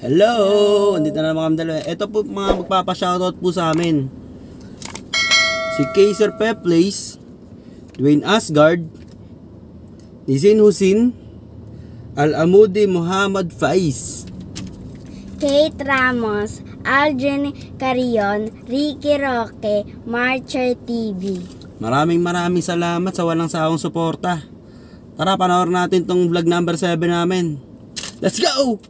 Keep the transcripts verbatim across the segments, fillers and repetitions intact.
Hello! Andito na naman kami dalawa. Ito po mga magpapa-shoutout po sa amin. Si Kaiser Peplace, Dwayne Asgard, Nisin Husin, Al-Amudi Muhammad Faiz, Kate Ramos, Aldrin Carion, Ricky Roque, Marcher T V. Maraming maraming salamat sa walang sawang suporta. Tara, panoorin natin tong vlog number seven namin. Let's go!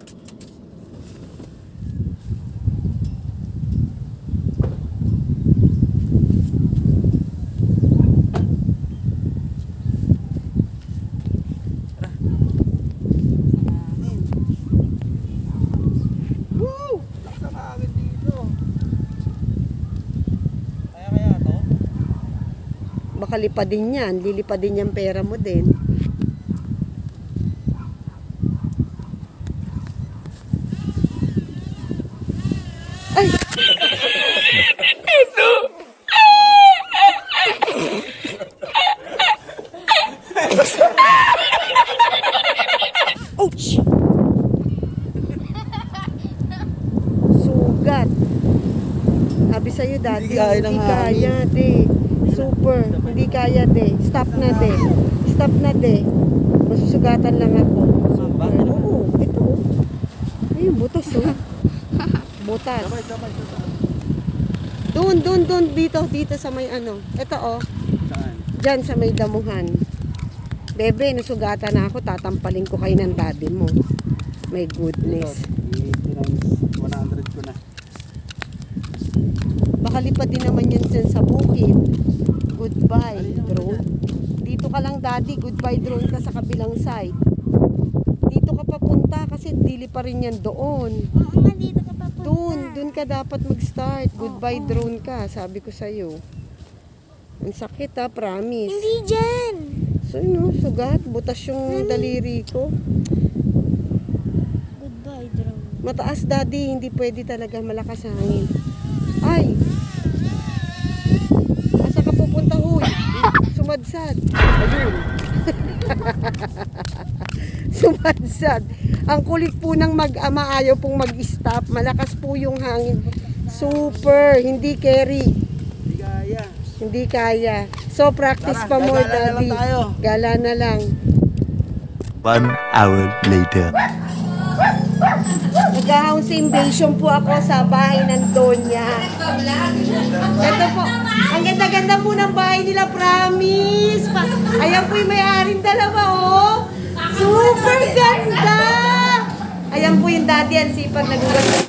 Baka lipadin yan, lilipadin yung pera mo din. Ay! Ito! Ouch! Sugat. Sabi sa'yo dati, Hindi kaya ng hindi kaya, de. Super, hindi kaya, de. Stop na, de. Stop na, de. Masusugatan lang ako. Super. Oo, ito. Ayun, butas, oh. Butas. Doon, doon, doon. Dito, dito sa may ano. Ito, oh. Saan? Diyan sa may damuhan. Bebe, nasugatan na ako. Tatampalin ko kayo ng daddy mo. My goodness. one hundred ko na. Baka lipad din naman yun dyan sa bukid. Goodbye, drone. Dito ka lang, daddy. Goodbye, drone ka sa kabilang side. Dito ka papunta kasi dili pa rin yan doon. Oo nga, dito ka papunta. Doon, doon ka dapat mag-start. Goodbye, drone ka. Sabi ko sa'yo. Ang sakit, ha, promise. Hindi dyan. So, no, sugat. Butas yung daliri ko. Goodbye, drone. Mataas, daddy. Hindi pwede talaga malakas hangin. Ay! Asa ka pupunta, huy? Sumadsad. Ayun. Sumadsad. Ang kulit po ng mag-ama, ayaw pong mag-stop. Malakas po yung hangin. Super. Hindi carry. Hindi kaya. Hindi kaya. So, practice Tara, pa more, gagala na lang daddy. tayo. Gala na lang. One hour later. Nag-house invasion po ako sa bahay ng Donya. Ito po. Ang ganda-ganda po ng bahay nila, promise. Pa Ayan po yung may-aring dalawa, oh. Super ganda. Ayan po yung daddy, ang sipag nagugat.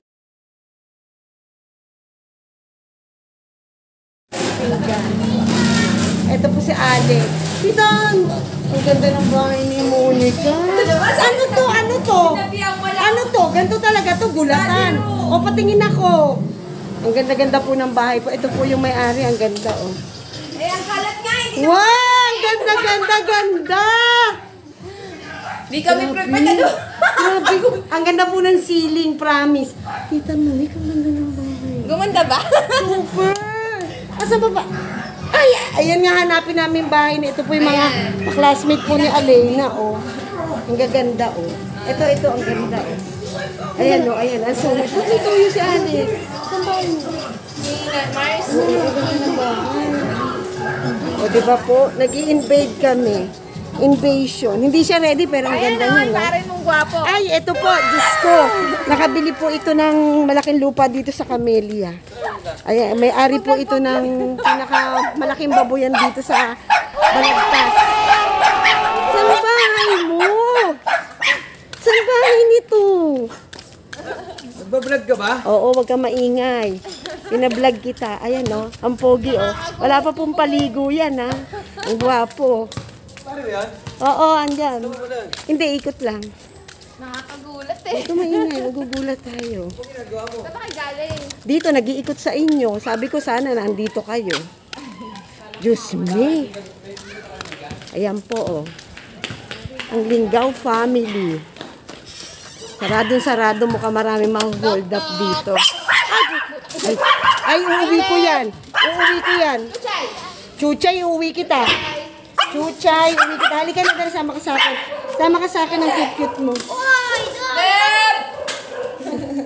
Ito po si Alex. Titan! Ang ganda ng bahay ni Monica. Ano to? Ano to? Ano to? Ganito talaga to, gulatan. O, patingin ako. Ang ganda-ganda po ng bahay po. Ito po yung may-ari. Ang ganda, oh. Eh, ang kalat nga, hindi Wow! Ang ganda, ganda, ganda! Hindi kami prepared, ano? Grabe. Ang ganda po ng ceiling, promise. Tita Monica, ang ganda ng bahay. Gumanda ba? Super! Asa ba ba? Ay, ayan nga, hanapin namin bahay na ito po yung mga classmate po ni Alena, oh. Ang gaganda, oh. Ito, ito, ang ganda, oh. Ayan, oh, ayan. Ang sulit. Ba't ito yung si Alex? Saan ba yun? Mars? Oo, ang ganda ng bahay. O, diba po? Nag-i-invade kami. Invasion. Hindi siya ready, pero ang ganda niya, no? Pare mong gwapo. Ay, ito po, Diyos ko. Nakabili po ito ng malaking lupa dito sa Camellia. Ay, may-ari po ito ng pinakamalaking baboyan dito sa Balagtas. Saan bahay mo? Saan bahay nito? Nagbablog ka ba? Oo, wag kang maingay. Pinablog kita. Ayan, no? Ang pogi, oh. Wala pa pong paligo yan, ha? Ang gwapo. Paano yan? Oo, andyan. Hindi, ikot lang. Nakakagulat eh. Ito maingay, nagugulat tayo. Saan ba kayo galing? Dito, nag-iikot sa inyo. Sabi ko sana nandito kayo. Diyos me. Ayan po, oh. Ang Lingaw family. Saradong-sarado, mukha marami ma-hold up dito. Ay, ay, uuwi ko yan. Uuwi ko yan. Chuchay, uuwi kita. Chuchay, uuwi kita. Halika na, dali, sama ka sa akin. Sama ka sa akin ang cute-cute mo. Beb!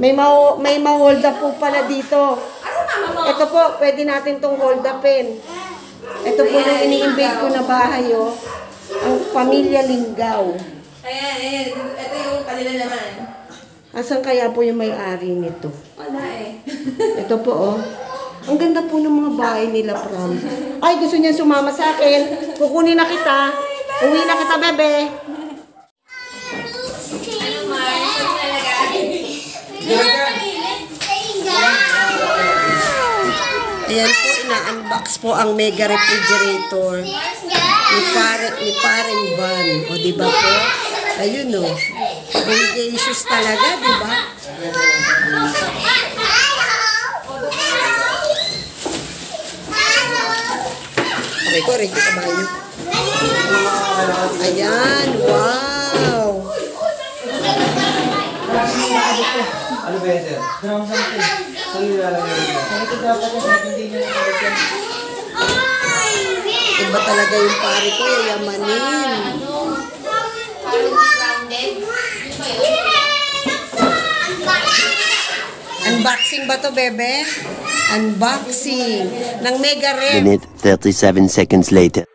May ma may ma-hold up po pala dito. Ito po, pwede natin tong hold upin. Ito po yung ini-invade ko na bahay, oh. Ang Pamilya Lingaw. Ayan, ayan. Ito yung kanila naman. Asan kaya po yung may-ari nito? Wala eh. Ito po, oh. Ang ganda po ng mga bahay nila, Pram. Ay, gusto niya sumama sa akin. Kukunin na kita. Uwi na kita, bebe. Ano, Mars? Ano talaga? Ayan po, ina-unbox po ang mega refrigerator ni pare, ni paring Van. O, di ba po? Ayun, o. Bongacious talaga, di ba? Aray ko, aray ko, kabayo. Ayan, wow! Ano ba yan, sir? Ground something. Saan yung lalagay dito? Ito dapat na hindi niya nalagyan. Iba talaga yung pare ko, yayamanin. Parang grounded. Unboxing ba to, bebe? Unboxing ng Mega Ref. Minute thirty-seven seconds later.